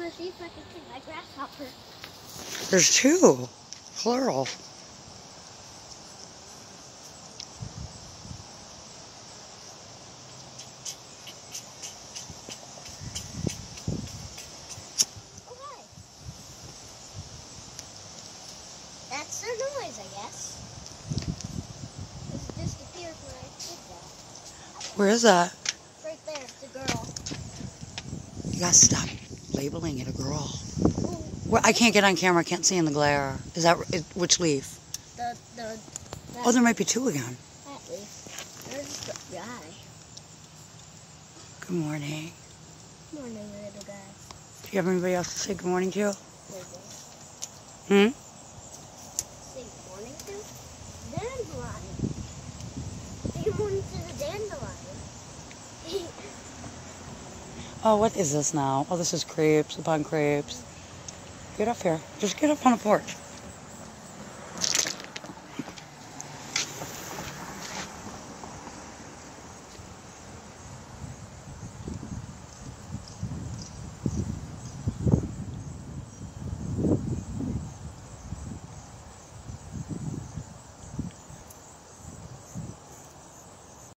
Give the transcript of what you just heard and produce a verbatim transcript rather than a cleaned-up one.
want to see if I can see my grasshopper. There's two. Plural. Oh, hi. That's their noise, I guess. It disappeared when I did that. Where is that? Right there, it's a girl. You gotta stop labeling it a girl. Ooh. Well, I can't get on camera. I can't see in the glare. Is that it, which leaf? The, the, Oh, there might be two again. That leaf. There's the guy. Good morning. Good morning, little guy. Do you have anybody else to say good morning to? Maybe. Hmm? Say good morning to? Dandelion. Say good morning to the dandelion. Oh, what is this now? Oh, this is crepes upon crepes. Get up here. Just get up on the porch.